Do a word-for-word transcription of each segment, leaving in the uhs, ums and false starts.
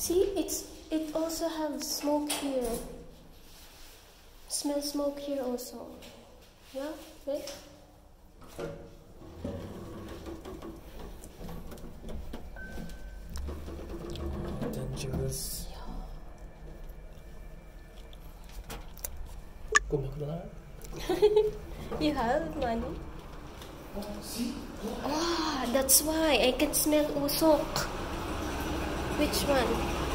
See, it's it also have smoke here. Smell smoke here also. Yeah, right? Dangerous. Go McDonald's. You have money? Oh, see? Ah, that's why I can smell usok. Which one?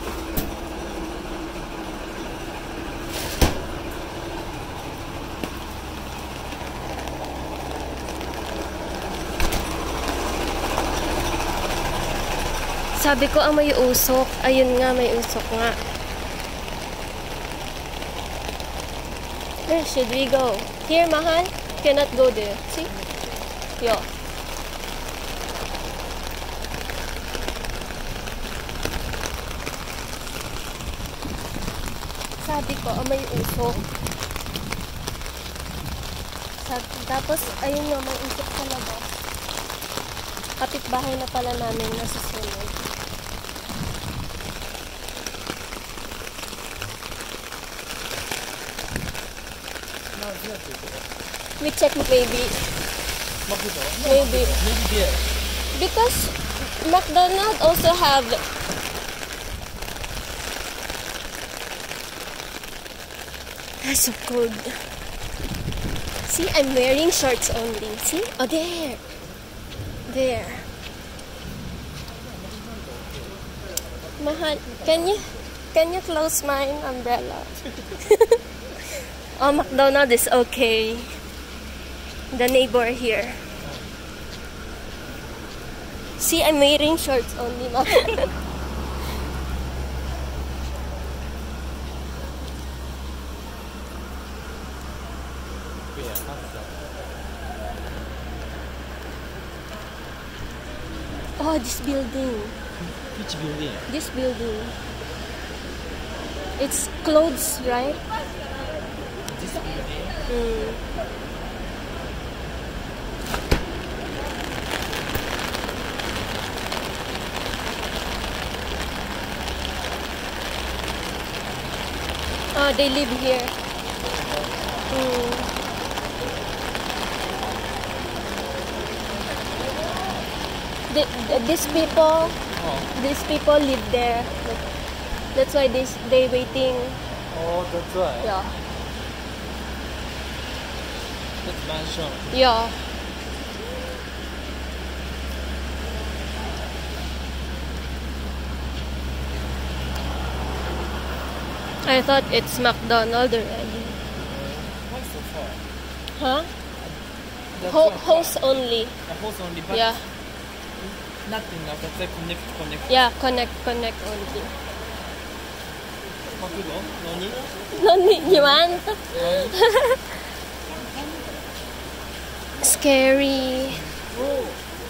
Sabi ko, ah, may usok. Ayun nga, may usok nga. Where should we go? Here, mahal? Cannot go there. See? Yo. Sabi ko, ah, may usok. Sabi, tapos, ayun nga, may usok sa labas. Kapitbahay na pala namin nasusunod. We check maybe. Maybe. Maybe there. Because McDonald's also have that's so cold. See, I'm wearing shorts only. See? Oh, there. There. Mahal, can you can you close my umbrella? Oh, McDonald's is okay. The neighbor here. See, I'm wearing shorts only, ma. Oh, this building. Which building? This building. It's clothes, right? This building? Mm. Oh, they live here. Mm. The, the, these people, Oh. these people live there. That's why they they waiting. Oh, that's why. Yeah, That's mansion. yeah. I thought it's McDonald's already. Why so far? Huh? That's Ho so far. host only. A host only, but Yeah, nothing else. That's like connect, connect. yeah. Connect, connect only. Makudo? Nani? Nani, you want? Scary. Oh.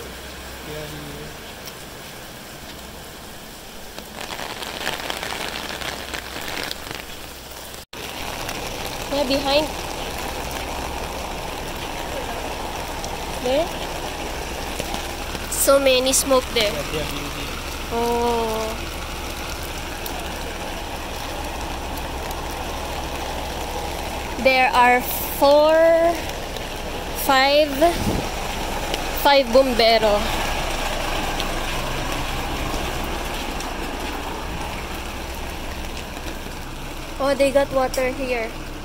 Yeah, behind. There. So many smoke there. Yeah, they are building. Oh. There are four, five, five bombero. Oh, they got water here.